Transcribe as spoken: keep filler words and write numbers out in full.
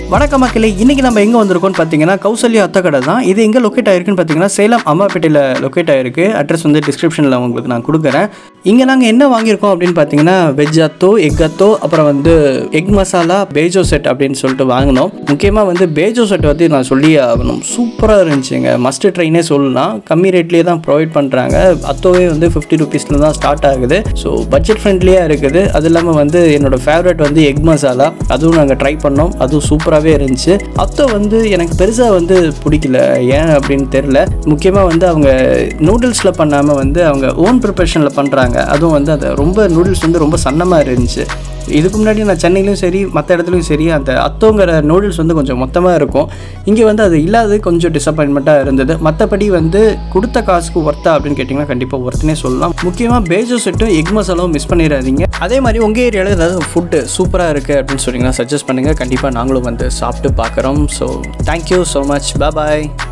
வணக்கம் மக்களே, இன்றைக்கி நம்ம எங்கே வந்திருக்கோம்னு பார்த்தீங்கன்னா கௌசல்யா அத்தை கடை தான். இது எங்கே லொக்கேட் ஆகிருக்குன்னு பார்த்தீங்கன்னா சேலம் அம்மாப்பேட்டையில் லொக்கேட் ஆகிருக்கு. அட்ரஸ் வந்து டிஸ்கிரிப்ஷனில் உங்களுக்கு நான் கொடுக்குறேன். இங்கே நாங்கள் என்ன வாங்கியிருக்கோம் அப்படின்னு பார்த்தீங்கன்னா வெஜ் அத்தோ, எக் அத்தோ, அப்புறம் வந்து எக் மசாலா, பேஜோ செட் அப்படின்னு சொல்லிட்டு வாங்கினோம். முக்கியமாக வந்து பேஜோ செட் வந்து நான் சொல்லி ஆகணும், சூப்பராக இருந்துச்சுங்க. மஸ்ட் ட்ரைனே சொல்லலாம். கம்மி ரேட்லேயே தான் ப்ரொவைட் பண்ணுறாங்க. அத்தோவே வந்து ஃபிஃப்டி ருபீஸில் தான் ஸ்டார்ட் ஆகுது. ஸோ பட்ஜெட் ஃப்ரெண்ட்லியாக இருக்குது. அது இல்லாமல் வந்து என்னோடய ஃபேவரட் வந்து எக் மசாலா, அதுவும் நாங்கள் ட்ரை பண்ணோம். அதுவும் சூப்பராகவே இருந்துச்சு. அத்தோ வந்து எனக்கு பெருசாக வந்து பிடிக்கல, ஏன் அப்படின்னு தெரில. முக்கியமாக வந்து அவங்க நூடுல்ஸில் பண்ணாமல் வந்து அவங்க ஓன் ப்ரிப்பரேஷனில் பண்ணுறாங்க. அதுவும் வந்து அது ரொம்ப நூடுல்ஸ் வந்து ரொம்ப சன்னமாக இருந்துச்சு. இதுக்கு முன்னாடி நான் சென்னையிலையும் சரி மற்ற இடத்துலையும் சரி அந்த அத்தோங்கிற நூடுல்ஸ் வந்து கொஞ்சம் மொத்தமாக இருக்கும். இங்கே வந்து அது இல்லாது கொஞ்சம் டிசப்பாயின்மெண்ட்டாக இருந்தது. மற்றபடி வந்து கொடுத்த காசுக்கு ஒர்த்தா அப்படின்னு கேட்டிங்கன்னா கண்டிப்பாக ஒர்த்துனே சொல்லலாம். முக்கியமாக பேஜோ செட்டும் எக் மசாலாவும் மிஸ் பண்ணிடாதீங்க. அதே மாதிரி உங்கள் ஏரியாவில் ஏதாவது ஃபுட்டு சூப்பராக இருக்குது அப்படின்னு சொன்னீங்கன்னா சஜஸ்ட் பண்ணுங்கள். கண்டிப்பாக நாங்களும் வந்து சாப்பிட்டு பார்க்குறோம். So thank you so much. பாய்.